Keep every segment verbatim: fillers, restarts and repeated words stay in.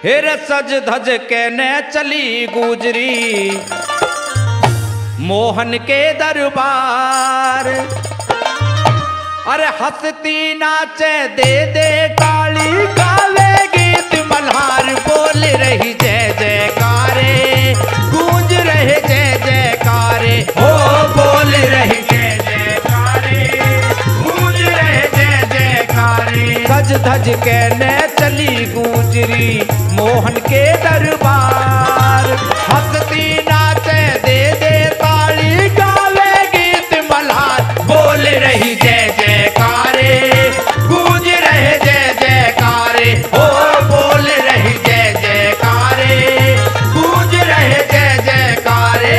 हेर सज धज के ने चली गुजरी मोहन के दरबार। अरे हंसती नाचे दे दे काली गावे गीत मल्हार। बोल रही जय जयकारे गूंज रहे जय जयकारे। हो बोल रही जय जयकारे गूंज रहे जय जयकारे। सज धज के ने चली गुजरी मोहन के दरबार। हंसती नाचे दे दे ताली गावे गीत मल्हार। बोल रही जय जयकारे गूंज रहे जय जयकारे। हो बोल रही जय जयकारे गूंज रहे जय जयकारे।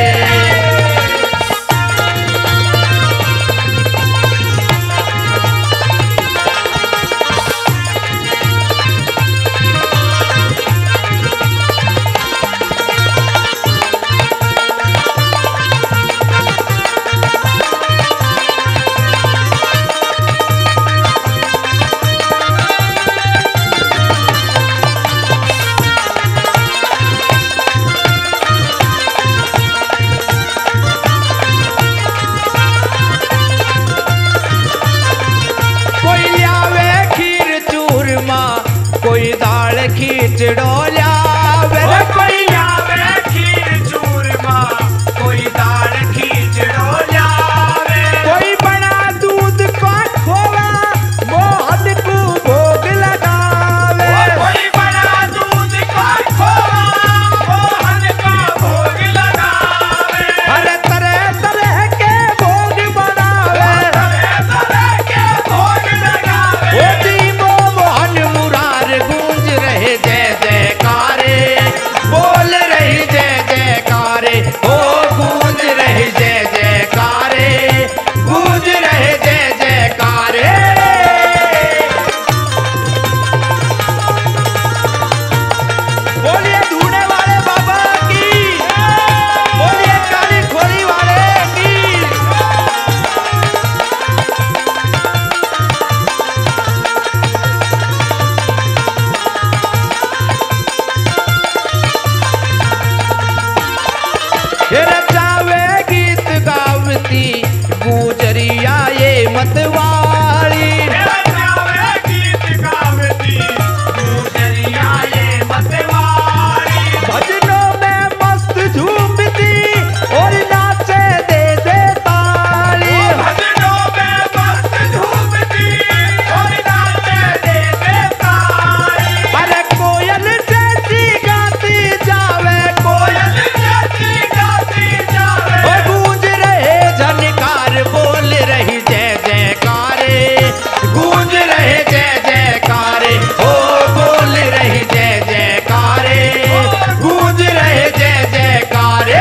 कोई दाल खिचड़ो ल्यावे। कोई लावे खीर चूरमा कोई दाल खिचड़ो ल्यावे। कोई बना दूध का खोवा मोहन को भोग लगावे। कोई बना दूध का खोवा मोहन का भोग लगावे। हर तरह तरह के भोग बनावे। तरह तरह के भोग लगावे। ओ दीवो मोहन मुरार गूंज रहे जय जयकारे। बोल रही जय जयकारे। ओ गूंज रहे जय जयकारे गूंज रहे जय जयकारे। बोलिए ढूंढने वाले बाबा की। बोलिए काली खोली वाले की। हेर जावे गीत गावती गुजरिया ये मतवाली। जावे गीत गावती गुजरिया ये मतवाली। भजनों में मस्त झूमती और नाचे दे दे ताली। भजनों में मस्त झूमती और नाचे दे दे ताली। अरे कोयल जैसी गाती जावे। कोयल जैसी गाती जावे। ओ गूंज रहे झनकार। बोल रही जय जयकारे गूंज रहे जय जयकारे। ओ बोल रही जय जयकारे गूंज रहे जय जयकारे।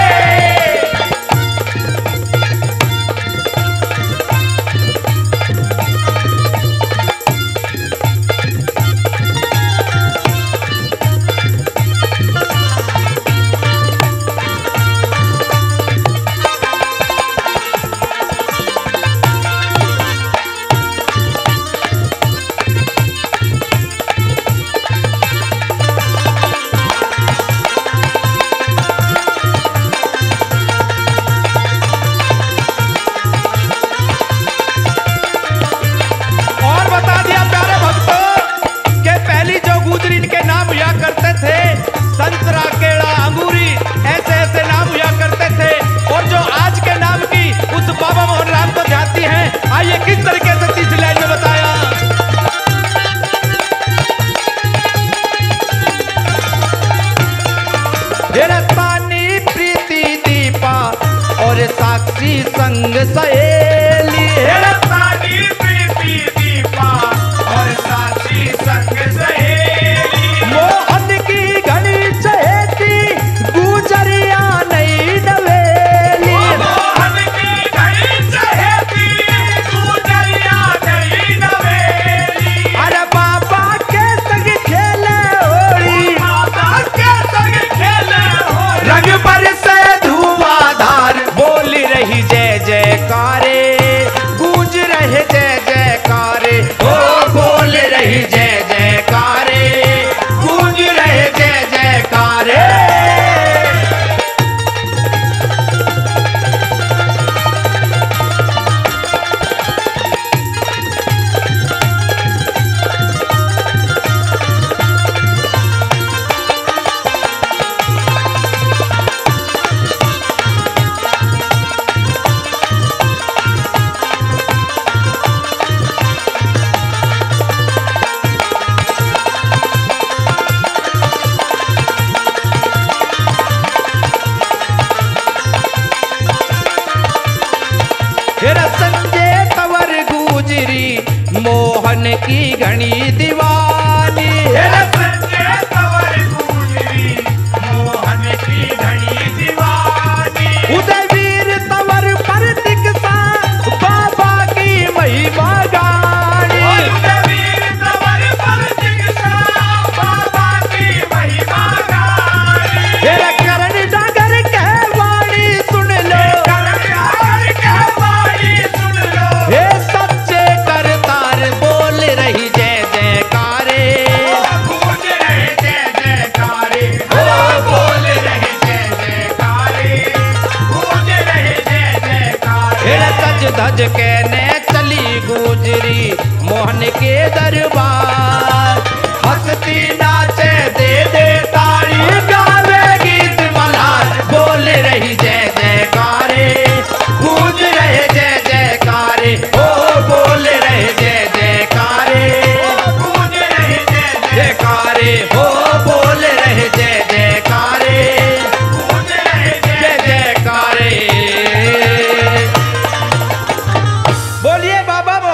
और बता दिया प्यारे भक्तों के पहली जो गुजरी इनके नाम हुआ करते थे संतरा केला अंगूरी ऐसे ऐसे नाम हुआ करते थे। और जो आज के नाम की उस बाबा मोहन राम को जाती हैं। आइए किस तरीके से तीसरी लाइन में बताया। हेरा तानी प्रीति दीपा और साक्षी संग सहेली। हेरा तानी प्रीति दीपा और साक्षी संग सहेली। मोहन की घड़ी चहेती गुजरिया नई नवेली। मोहन की घड़ी चहेती गुजरिया नई नवेली। अरे बाबा के संग खेले होली। बाबा के संग खेले होली। रंग पर से धुआंधार। बोल रही जय जयकारे हेरा संजय तवर गुजरी मोहन की घनी दीवानी। हेरा संजय तवर गुजरी मोहन की घनी दीवानी। उदयवीर तवर पर दिखसा बाबा की महिमा गानी। उदयवीर तवर पर दिखसा बाबा की महिमा गानी। हेरा करण डागर कहवानी सुन लो, करण डागर कहवानी सुन लो। हे सच्चे करतार बोल रही जय जयकारे, गूंज रहे जय जयकारे, ओ बोल रहे जय जयकारे, गूंज रहे जय जयकारे। हेरा सज धज कहने चली गुजरी मोहन के दरबार। हंसती नाचे दे दे ताड़ी गावे गीत मल्हार। बोल रही जय जयकारे, गूंज रहे जय जयकारे, ओ बोल रहे जय जयकारे, गूंज रहे जय जयकारे, ओ बोल रहे जय जयकारे, गूंज रहे जय जयकारे। बोलिए बाबा।